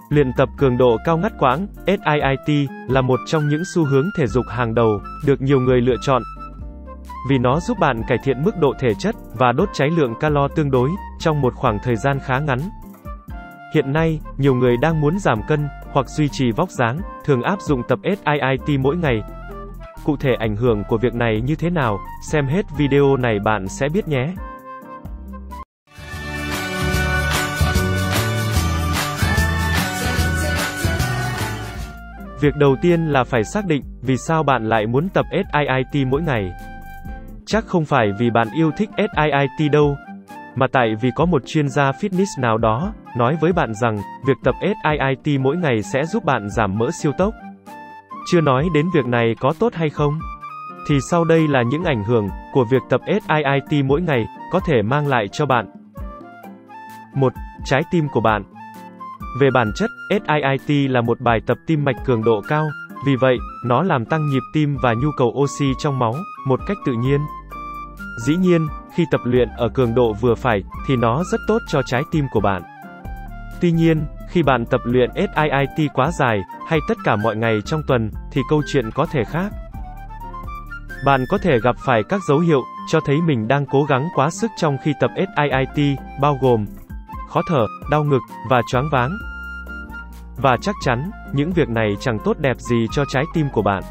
Luyện tập cường độ cao ngắt quãng, HIIT, là một trong những xu hướng thể dục hàng đầu, được nhiều người lựa chọn. Vì nó giúp bạn cải thiện mức độ thể chất, và đốt cháy lượng calo tương đối, trong một khoảng thời gian khá ngắn. Hiện nay, nhiều người đang muốn giảm cân, hoặc duy trì vóc dáng, thường áp dụng tập HIIT mỗi ngày. Cụ thể ảnh hưởng của việc này như thế nào, xem hết video này bạn sẽ biết nhé. Việc đầu tiên là phải xác định, vì sao bạn lại muốn tập HIIT mỗi ngày. Chắc không phải vì bạn yêu thích HIIT đâu, mà tại vì có một chuyên gia fitness nào đó, nói với bạn rằng, việc tập HIIT mỗi ngày sẽ giúp bạn giảm mỡ siêu tốc. Chưa nói đến việc này có tốt hay không, thì sau đây là những ảnh hưởng của việc tập HIIT mỗi ngày có thể mang lại cho bạn. 1. Trái tim của bạn. Về bản chất, HIIT là một bài tập tim mạch cường độ cao, vì vậy, nó làm tăng nhịp tim và nhu cầu oxy trong máu, một cách tự nhiên. Dĩ nhiên, khi tập luyện ở cường độ vừa phải, thì nó rất tốt cho trái tim của bạn. Tuy nhiên, khi bạn tập luyện HIIT quá dài, hay tất cả mọi ngày trong tuần, thì câu chuyện có thể khác. Bạn có thể gặp phải các dấu hiệu cho thấy mình đang cố gắng quá sức trong khi tập HIIT, bao gồm khó thở, đau ngực, và choáng váng. Và chắc chắn, những việc này chẳng tốt đẹp gì cho trái tim của bạn.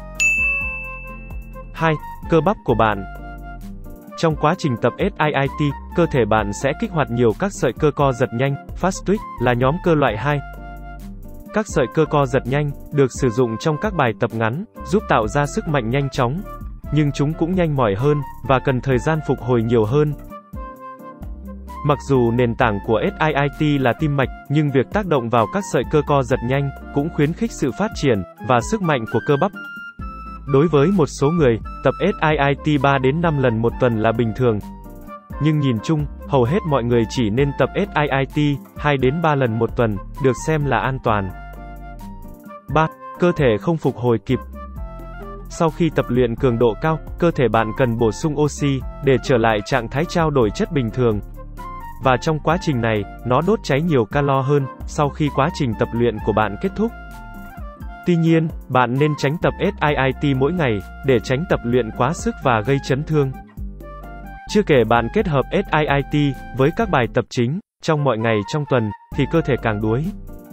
2. Cơ bắp của bạn. Trong quá trình tập HIIT, cơ thể bạn sẽ kích hoạt nhiều các sợi cơ co giật nhanh, fast twitch, là nhóm cơ loại 2. Các sợi cơ co giật nhanh, được sử dụng trong các bài tập ngắn, giúp tạo ra sức mạnh nhanh chóng. Nhưng chúng cũng nhanh mỏi hơn, và cần thời gian phục hồi nhiều hơn. Mặc dù nền tảng của HIIT là tim mạch, nhưng việc tác động vào các sợi cơ co giật nhanh, cũng khuyến khích sự phát triển, và sức mạnh của cơ bắp. Đối với một số người, tập HIIT 3 đến 5 lần một tuần là bình thường. Nhưng nhìn chung, hầu hết mọi người chỉ nên tập HIIT 2 đến 3 lần một tuần, được xem là an toàn. 3. Cơ thể không phục hồi kịp. Sau khi tập luyện cường độ cao, cơ thể bạn cần bổ sung oxy, để trở lại trạng thái trao đổi chất bình thường. Và trong quá trình này, nó đốt cháy nhiều calo hơn, sau khi quá trình tập luyện của bạn kết thúc. Tuy nhiên, bạn nên tránh tập HIIT mỗi ngày, để tránh tập luyện quá sức và gây chấn thương. Chưa kể bạn kết hợp HIIT với các bài tập chính, trong mọi ngày trong tuần, thì cơ thể càng đuối.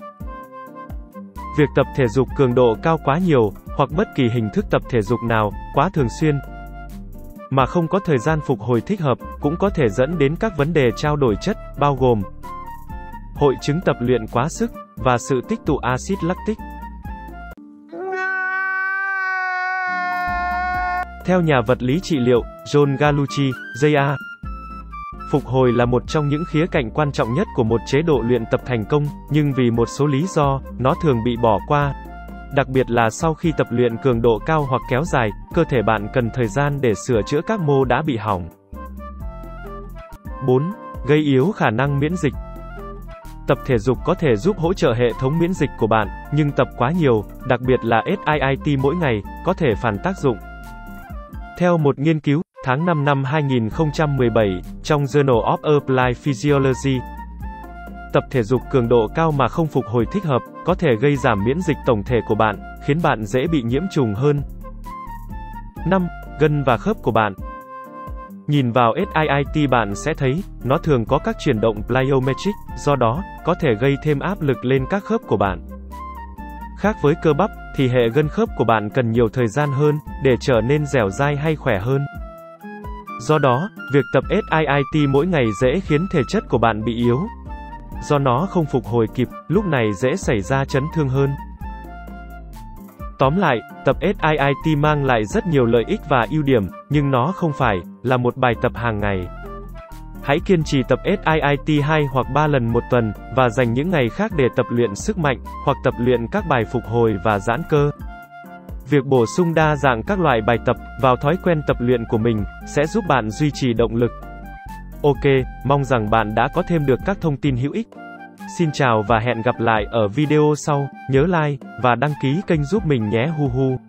Việc tập thể dục cường độ cao quá nhiều, hoặc bất kỳ hình thức tập thể dục nào, quá thường xuyên, mà không có thời gian phục hồi thích hợp, cũng có thể dẫn đến các vấn đề trao đổi chất, bao gồm hội chứng tập luyện quá sức, và sự tích tụ axit lactic. Theo nhà vật lý trị liệu, John Gallucci, J.A., phục hồi là một trong những khía cạnh quan trọng nhất của một chế độ luyện tập thành công, nhưng vì một số lý do, nó thường bị bỏ qua. Đặc biệt là sau khi tập luyện cường độ cao hoặc kéo dài, cơ thể bạn cần thời gian để sửa chữa các mô đã bị hỏng. 4. Gây yếu khả năng miễn dịch. Tập thể dục có thể giúp hỗ trợ hệ thống miễn dịch của bạn, nhưng tập quá nhiều, đặc biệt là HIIT mỗi ngày, có thể phản tác dụng. Theo một nghiên cứu, tháng 5 năm 2017, trong Journal of Applied Physiology, tập thể dục cường độ cao mà không phục hồi thích hợp, có thể gây giảm miễn dịch tổng thể của bạn, khiến bạn dễ bị nhiễm trùng hơn. 5. Gân và khớp của bạn. Nhìn vào HIIT bạn sẽ thấy, nó thường có các chuyển động plyometric, do đó, có thể gây thêm áp lực lên các khớp của bạn. Khác với cơ bắp, thì hệ gân khớp của bạn cần nhiều thời gian hơn, để trở nên dẻo dai hay khỏe hơn. Do đó, việc tập HIIT mỗi ngày dễ khiến thể chất của bạn bị yếu. Do nó không phục hồi kịp, lúc này dễ xảy ra chấn thương hơn. Tóm lại, tập HIIT mang lại rất nhiều lợi ích và ưu điểm, nhưng nó không phải là một bài tập hàng ngày. Hãy kiên trì tập HIIT 2 hoặc 3 lần một tuần, và dành những ngày khác để tập luyện sức mạnh, hoặc tập luyện các bài phục hồi và giãn cơ. Việc bổ sung đa dạng các loại bài tập vào thói quen tập luyện của mình sẽ giúp bạn duy trì động lực. Ok, mong rằng bạn đã có thêm được các thông tin hữu ích. Xin chào và hẹn gặp lại ở video sau, nhớ like và đăng ký kênh giúp mình nhé. Hu hu.